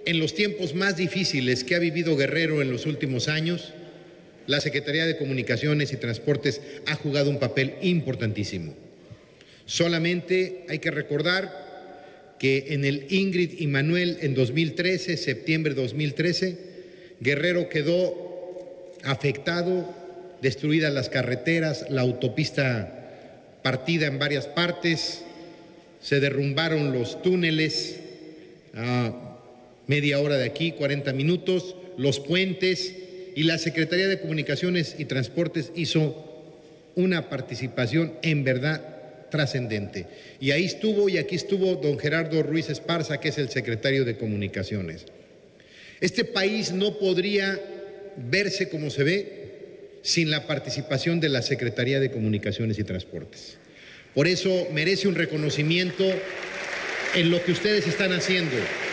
en los tiempos más difíciles que ha vivido Guerrero en los últimos años, la Secretaría de Comunicaciones y Transportes ha jugado un papel importantísimo. Solamente hay que recordar que en el Ingrid y Manuel en 2013, septiembre de 2013, Guerrero quedó afectado, destruidas las carreteras, la autopista partida en varias partes, se derrumbaron los túneles a media hora de aquí, 40 minutos, los puentes, y la Secretaría de Comunicaciones y Transportes hizo una participación en verdad trascendente. Y ahí estuvo y aquí estuvo don Gerardo Ruiz Esparza, que es el secretario de Comunicaciones. Este país no podría verse como se ve sin la participación de la Secretaría de Comunicaciones y Transportes. Por eso merece un reconocimiento en lo que ustedes están haciendo.